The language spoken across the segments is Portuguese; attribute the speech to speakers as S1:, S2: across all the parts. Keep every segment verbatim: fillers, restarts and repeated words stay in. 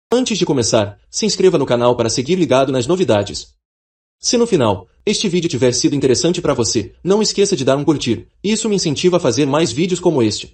S1: Antes de começar, se inscreva no canal para seguir ligado nas novidades. Se no final, este vídeo tiver sido interessante para você, não esqueça de dar um curtir, isso me incentiva a fazer mais vídeos como este.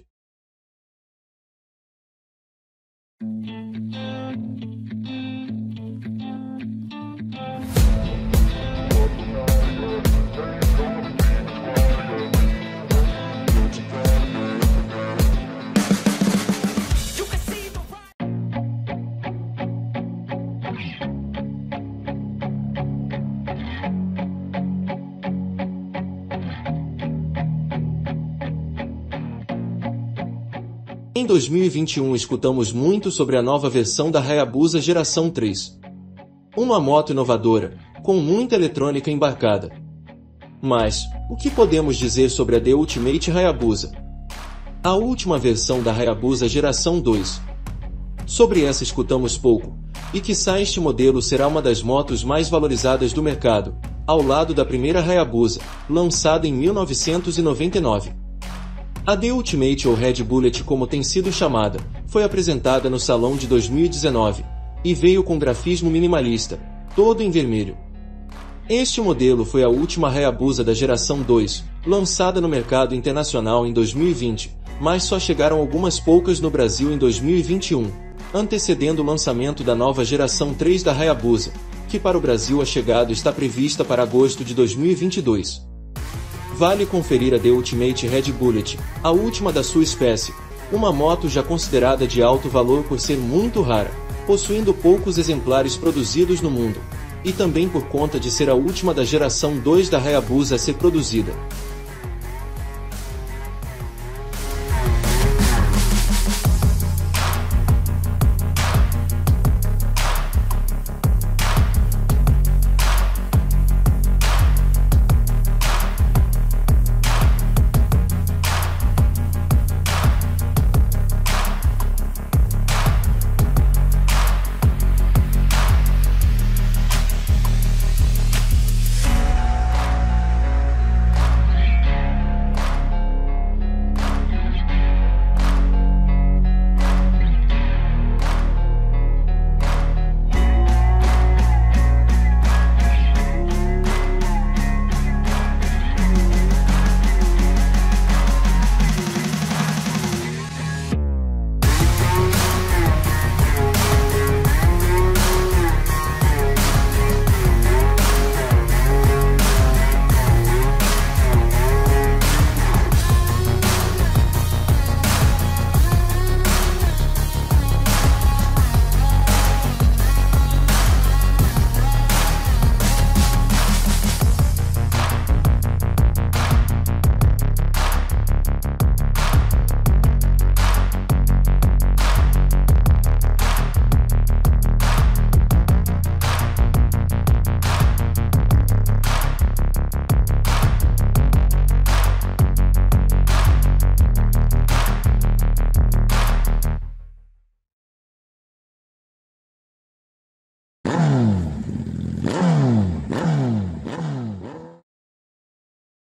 S1: Em dois mil e vinte e um escutamos muito sobre a nova versão da Hayabusa Geração três. Uma moto inovadora, com muita eletrônica embarcada. Mas, o que podemos dizer sobre a The Ultimate Hayabusa? A última versão da Hayabusa Geração dois. Sobre essa escutamos pouco, e quiçá este modelo será uma das motos mais valorizadas do mercado, ao lado da primeira Hayabusa, lançada em mil novecentos e noventa e nove. A The Ultimate ou Red Bullet, como tem sido chamada, foi apresentada no Salão de dois mil e dezenove, e veio com grafismo minimalista, todo em vermelho. Este modelo foi a última Hayabusa da geração dois, lançada no mercado internacional em dois mil e vinte, mas só chegaram algumas poucas no Brasil em dois mil e vinte e um, antecedendo o lançamento da nova geração três da Hayabusa, que para o Brasil a chegada está prevista para agosto de dois mil e vinte e dois. Vale conferir a The Ultimate Red Bullet, a última da sua espécie, uma moto já considerada de alto valor por ser muito rara, possuindo poucos exemplares produzidos no mundo, e também por conta de ser a última da geração dois da Hayabusa a ser produzida.